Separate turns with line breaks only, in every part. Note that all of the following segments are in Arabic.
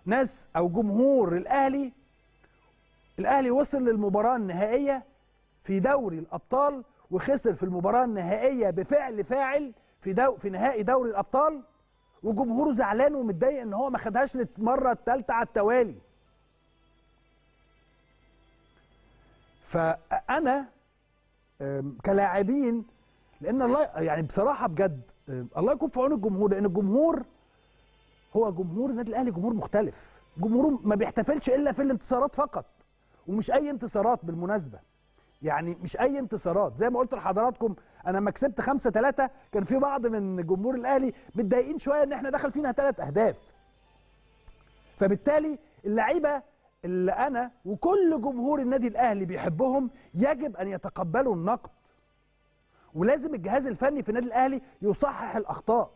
ناس او جمهور الاهلي وصل للمباراه النهائيه في دوري الابطال وخسر في المباراه النهائيه بفعل فاعل في نهائي دوري الابطال، وجمهوره زعلان ومتضايق ان هو ما خدهاش للمره الثالثه على التوالي. فانا كلاعبين، لان الله يعني بصراحه بجد الله يكون في عون الجمهور، لان الجمهور هو جمهور النادي الاهلي جمهور مختلف، جمهوره ما بيحتفلش الا في الانتصارات فقط، ومش اي انتصارات بالمناسبه، يعني مش اي انتصارات. زي ما قلت لحضراتكم انا لما كسبت 5-3 كان في بعض من جمهور الاهلي متضايقين شويه ان احنا دخل فينا 3 اهداف. فبالتالي اللعيبه اللي انا وكل جمهور النادي الاهلي بيحبهم يجب ان يتقبلوا النقد، ولازم الجهاز الفني في النادي الاهلي يصحح الاخطاء،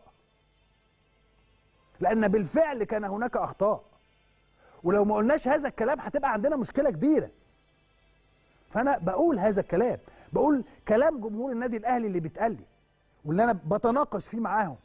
لان بالفعل كان هناك اخطاء، ولو ما قلناش هذا الكلام هتبقى عندنا مشكله كبيره. فانا بقول هذا الكلام، بقول كلام جمهور النادي الاهلي اللي بيتقال لي واللي انا بتناقش فيه معاهم.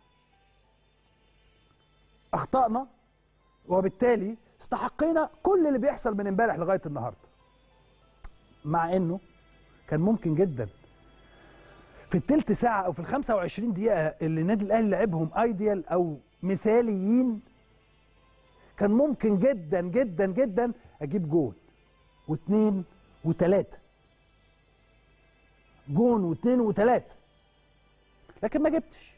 اخطأنا وبالتالي استحقينا كل اللي بيحصل من امبارح لغايه النهارده، مع انه كان ممكن جدا في الثلث ساعه او في ال 25 دقيقه اللي النادي الاهلي لعبهم ايديال او مثاليين، كان ممكن جدا جدا جدا اجيب جول واثنين وثلاثه، جون واثنين وثلاثه، لكن ما جبتش.